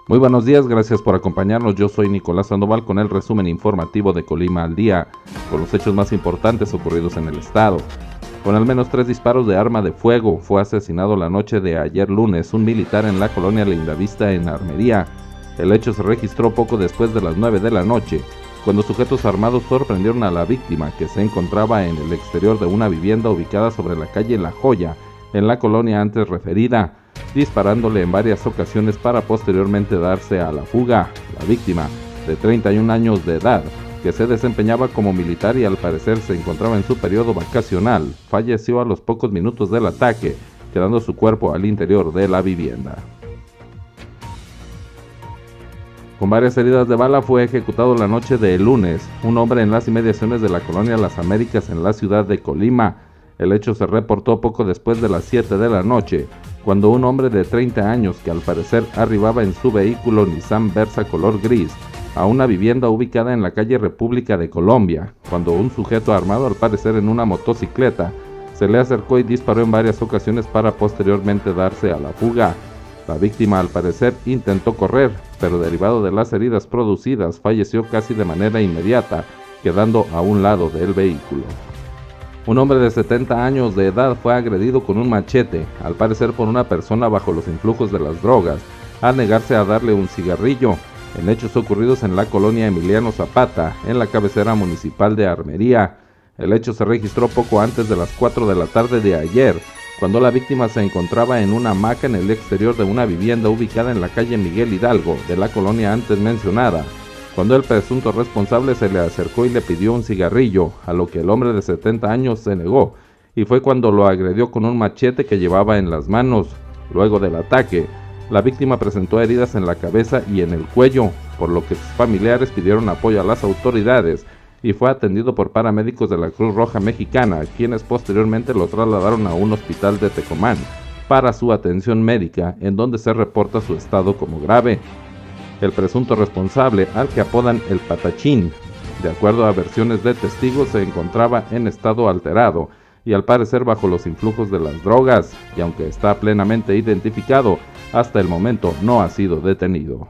Muy buenos días, gracias por acompañarnos. Yo soy Nicolás Sandoval con el resumen informativo de Colima al día, con los hechos más importantes ocurridos en el estado. Con al menos 3 disparos de arma de fuego, fue asesinado la noche de ayer lunes un militar en la colonia Lindavista en Armería. El hecho se registró poco después de las 9 de la noche, cuando sujetos armados sorprendieron a la víctima, que se encontraba en el exterior de una vivienda ubicada sobre la calle La Joya, en la colonia antes referida, disparándole en varias ocasiones para posteriormente darse a la fuga. La víctima, de 31 años de edad, que se desempeñaba como militar y al parecer se encontraba en su periodo vacacional, falleció a los pocos minutos del ataque, quedando su cuerpo al interior de la vivienda. Con varias heridas de bala fue ejecutado la noche de lunes un hombre en las inmediaciones de la colonia Las Américas en la ciudad de Colima. El hecho se reportó poco después de las 7 de la noche, cuando un hombre de 30 años que al parecer arribaba en su vehículo Nissan Versa color gris a una vivienda ubicada en la calle República de Colombia, cuando un sujeto armado al parecer en una motocicleta se le acercó y disparó en varias ocasiones para posteriormente darse a la fuga. La víctima al parecer intentó correr, pero derivado de las heridas producidas falleció casi de manera inmediata, quedando a un lado del vehículo. Un hombre de 70 años de edad fue agredido con un machete, al parecer por una persona bajo los influjos de las drogas, al negarse a darle un cigarrillo, en hechos ocurridos en la colonia Emiliano Zapata, en la cabecera municipal de Armería. El hecho se registró poco antes de las 4 de la tarde de ayer, cuando la víctima se encontraba en una hamaca en el exterior de una vivienda ubicada en la calle Miguel Hidalgo, de la colonia antes mencionada, cuando el presunto responsable se le acercó y le pidió un cigarrillo, a lo que el hombre de 70 años se negó, y fue cuando lo agredió con un machete que llevaba en las manos. Luego del ataque, la víctima presentó heridas en la cabeza y en el cuello, por lo que sus familiares pidieron apoyo a las autoridades, y fue atendido por paramédicos de la Cruz Roja Mexicana, quienes posteriormente lo trasladaron a un hospital de Tecomán para su atención médica, en donde se reporta su estado como grave. El presunto responsable, al que apodan el Patachín, de acuerdo a versiones de testigos, se encontraba en estado alterado y al parecer bajo los influjos de las drogas, y aunque está plenamente identificado, hasta el momento no ha sido detenido.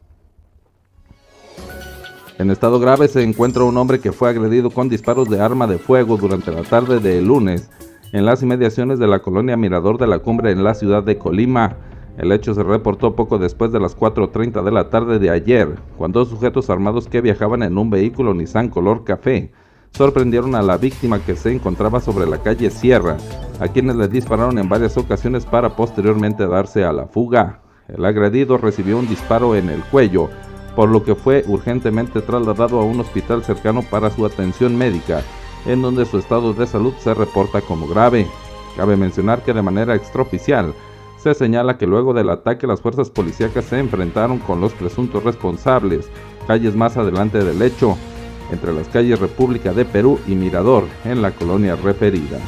En estado grave se encuentra un hombre que fue agredido con disparos de arma de fuego durante la tarde de lunes en las inmediaciones de la colonia Mirador de la Cumbre en la ciudad de Colima. El hecho se reportó poco después de las 4:30 de la tarde de ayer, cuando sujetos armados que viajaban en un vehículo Nissan color café sorprendieron a la víctima, que se encontraba sobre la calle Sierra, a quienes le dispararon en varias ocasiones para posteriormente darse a la fuga. El agredido recibió un disparo en el cuello, por lo que fue urgentemente trasladado a un hospital cercano para su atención médica, en donde su estado de salud se reporta como grave. Cabe mencionar que de manera extraoficial se señala que luego del ataque las fuerzas policíacas se enfrentaron con los presuntos responsables calles más adelante del hecho, entre las calles República de Perú y Mirador, en la colonia referida.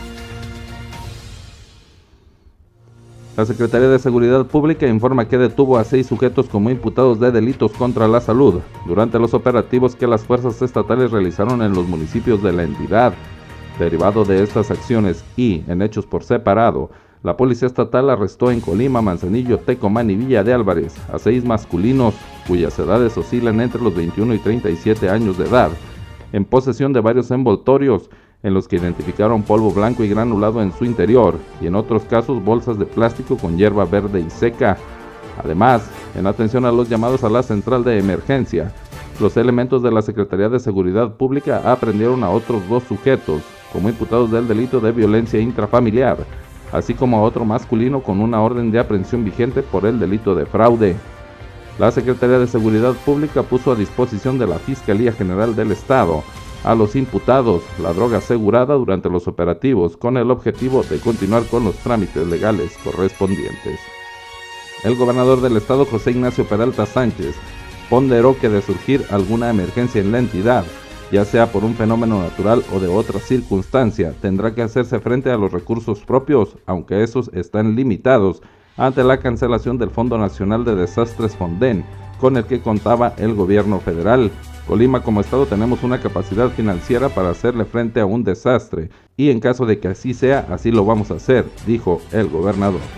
La Secretaría de Seguridad Pública informa que detuvo a 6 sujetos como imputados de delitos contra la salud durante los operativos que las fuerzas estatales realizaron en los municipios de la entidad. Derivado de estas acciones y en hechos por separado, la Policía Estatal arrestó en Colima, Manzanillo, Tecomán y Villa de Álvarez a 6 masculinos, cuyas edades oscilan entre los 21 y 37 años de edad, en posesión de varios envoltorios, en los que identificaron polvo blanco y granulado en su interior, y en otros casos bolsas de plástico con hierba verde y seca. Además, en atención a los llamados a la central de emergencia, los elementos de la Secretaría de Seguridad Pública aprendieron a otros 2 sujetos como imputados del delito de violencia intrafamiliar, así como a otro masculino con una orden de aprehensión vigente por el delito de fraude. La Secretaría de Seguridad Pública puso a disposición de la Fiscalía General del Estado a los imputados la droga asegurada durante los operativos, con el objetivo de continuar con los trámites legales correspondientes. El gobernador del estado, José Ignacio Peralta Sánchez, ponderó que de surgir alguna emergencia en la entidad, ya sea por un fenómeno natural o de otra circunstancia, tendrá que hacerse frente a los recursos propios, aunque esos están limitados ante la cancelación del Fondo Nacional de Desastres Fonden, con el que contaba el gobierno federal. Colima como estado tenemos una capacidad financiera para hacerle frente a un desastre, y en caso de que así sea, así lo vamos a hacer, dijo el gobernador.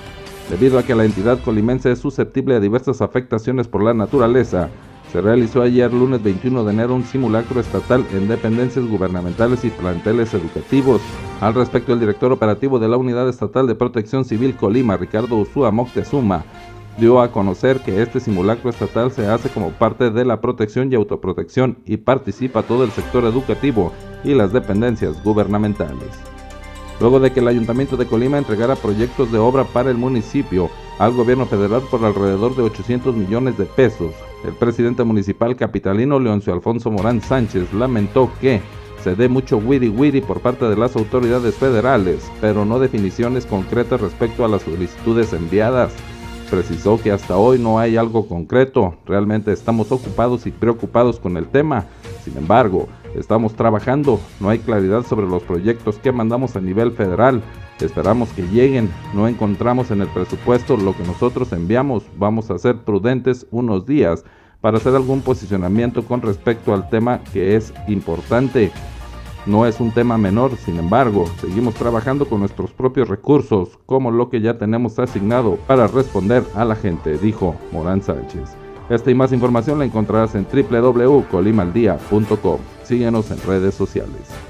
Debido a que la entidad colimense es susceptible a diversas afectaciones por la naturaleza, se realizó ayer lunes 21 de enero un simulacro estatal en dependencias gubernamentales y planteles educativos. Al respecto, el director operativo de la Unidad Estatal de Protección Civil Colima, Ricardo Ursúa Moctezuma, dio a conocer que este simulacro estatal se hace como parte de la protección y autoprotección y participa todo el sector educativo y las dependencias gubernamentales. Luego de que el Ayuntamiento de Colima entregara proyectos de obra para el municipio al gobierno federal por alrededor de 800 millones de pesos, el presidente municipal capitalino Leoncio Alfonso Morán Sánchez lamentó que se dé mucho wiri por parte de las autoridades federales, pero no definiciones concretas respecto a las solicitudes enviadas. Precisó que hasta hoy no hay algo concreto, realmente estamos ocupados y preocupados con el tema, sin embargo, estamos trabajando, no hay claridad sobre los proyectos que mandamos a nivel federal, esperamos que lleguen, no encontramos en el presupuesto lo que nosotros enviamos, vamos a ser prudentes unos días para hacer algún posicionamiento con respecto al tema que es importante. No es un tema menor, sin embargo, seguimos trabajando con nuestros propios recursos, como lo que ya tenemos asignado para responder a la gente, dijo Morán Sánchez. Esta y más información la encontrarás en www.colimaaldía.com. Síguenos en redes sociales.